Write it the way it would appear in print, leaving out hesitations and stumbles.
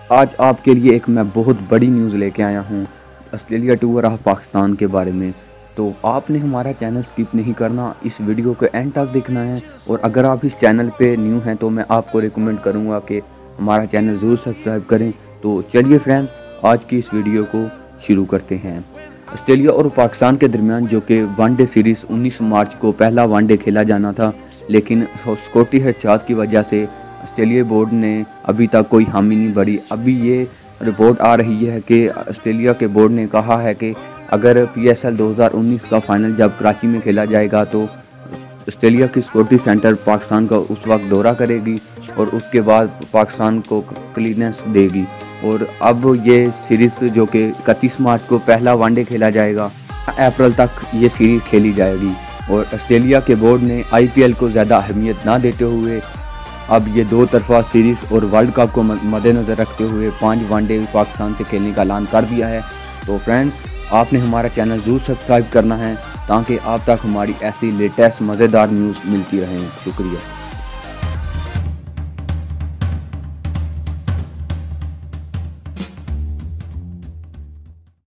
आज आपके लिए एक मैं बहुत बड़ी न्यूज़ लेके आया हूँ ऑस्ट्रेलिया टूर ऑफ पाकिस्तान के बारे में। तो आपने हमारा चैनल स्किप नहीं करना, इस वीडियो को एंड तक देखना है। और अगर आप इस चैनल पे न्यू हैं तो मैं आपको रिकमेंड करूँगा कि हमारा चैनल ज़रूर सब्सक्राइब करें। तो चलिए फ्रेंड्स, आज की इस वीडियो को शुरू करते हैं। ऑस्ट्रेलिया और पाकिस्तान के दरमियान जो कि वनडे सीरीज़ 19 मार्च को पहला वनडे खेला जाना था, लेकिन सिक्योरिटी हदशात की वजह से ऑस्ट्रेलिया बोर्ड ने अभी तक कोई हामी नहीं भरी। अभी ये रिपोर्ट आ रही है कि ऑस्ट्रेलिया के बोर्ड ने कहा है कि अगर PSL 2019 का फाइनल जब कराची में खेला जाएगा तो ऑस्ट्रेलिया की सिक्योरिटी सेंटर पाकिस्तान का उस वक्त दौरा करेगी और उसके बाद पाकिस्तान को क्लीयरेंस देगी। और अब ये सीरीज़ जो कि 31 मार्च को पहला वनडे खेला जाएगा, अप्रैल तक ये सीरीज़ खेली जाएगी। और ऑस्ट्रेलिया के बोर्ड ने IPL को ज़्यादा अहमियत ना देते हुए अब ये दो तरफा सीरीज़ और वर्ल्ड कप को मद्देनज़र रखते हुए 5 वनडे पाकिस्तान से खेलने का ऐलान कर दिया है। तो फ्रेंड्स, आपने हमारा चैनल ज़रूर सब्सक्राइब करना है ताकि आप तक हमारी ऐसी लेटेस्ट मज़ेदार न्यूज़ मिलती रहें। शुक्रिया।